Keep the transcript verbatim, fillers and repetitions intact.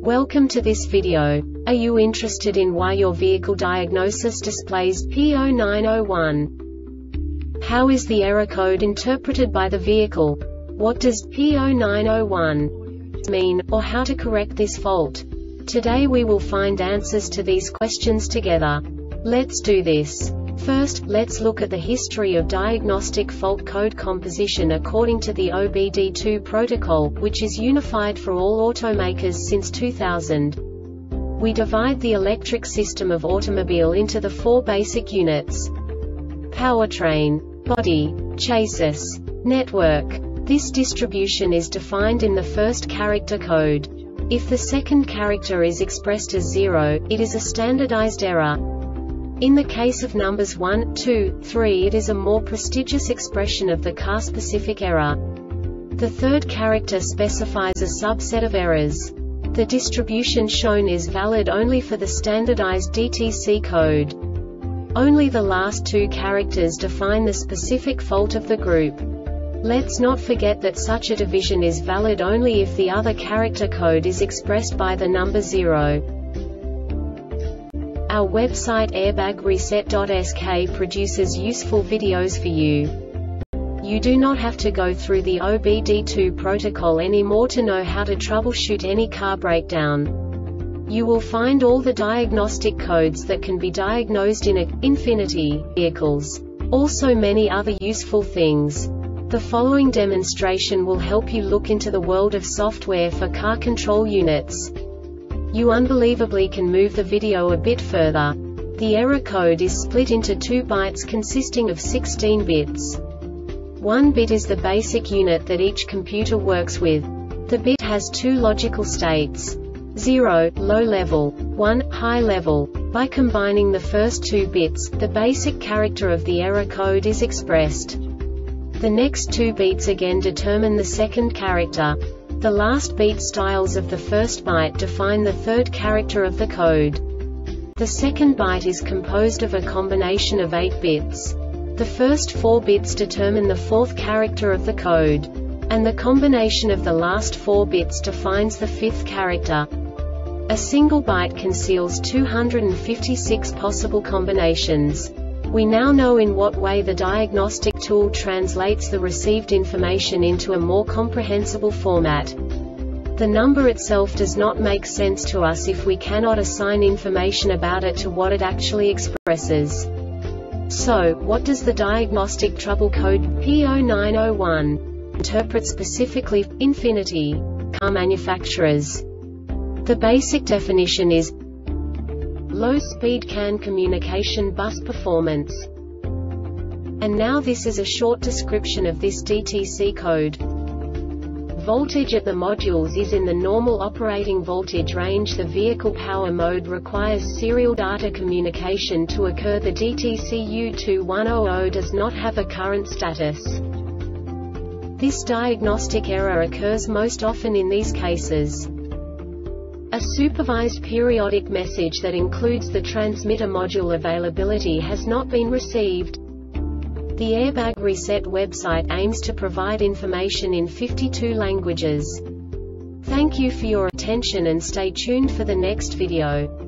Welcome to this video. Are you interested in why your vehicle diagnosis displays P zero nine zero one? How is the error code interpreted by the vehicle? What does P zero nine zero one mean, or how to correct this fault? Today we will find answers to these questions together. Let's do this. First, let's look at the history of diagnostic fault code composition according to the O B D two protocol, which is unified for all automakers since two thousand. We divide the electric system of automobile into the four basic units: powertrain, body, chassis, network. This distribution is defined in the first character code. If the second character is expressed as zero, it is a standardized error. In the case of numbers one, two, three, it is a more prestigious expression of the car-specific error. The third character specifies a subset of errors. The distribution shown is valid only for the standardized D T C code. Only the last two characters define the specific fault of the group. Let's not forget that such a division is valid only if the other character code is expressed by the number zero. Our website airbag reset dot S K produces useful videos for you. You do not have to go through the O B D two protocol anymore to know how to troubleshoot any car breakdown. You will find all the diagnostic codes that can be diagnosed in a Infiniti vehicles. Also many other useful things. The following demonstration will help you look into the world of software for car control units. You unbelievably can move the video a bit further. The error code is split into two bytes consisting of sixteen bits. One bit is the basic unit that each computer works with. The bit has two logical states: zero, low level, one, high level. By combining the first two bits, the basic character of the error code is expressed. The next two bits again determine the second character. The last beat styles of the first byte define the third character of the code. The second byte is composed of a combination of eight bits. The first four bits determine the fourth character of the code. And the combination of the last four bits defines the fifth character. A single byte conceals two hundred fifty-six possible combinations. We now know in what way the diagnostic tool translates the received information into a more comprehensible format. The number itself does not make sense to us if we cannot assign information about it to what it actually expresses. So, what does the diagnostic trouble code P zero nine zero one interpret specifically for Infiniti car manufacturers? The basic definition is low-speed C A N communication bus performance. And now this is a short description of this D T C code. Voltage at the modules is in the normal operating voltage range. The vehicle power mode requires serial data communication to occur. The D T C U two one zero zero does not have a current status. This diagnostic error occurs most often in these cases: a supervised periodic message that includes the transmitter module availability has not been received. The Airbag Reset website aims to provide information in fifty-two languages. Thank you for your attention and stay tuned for the next video.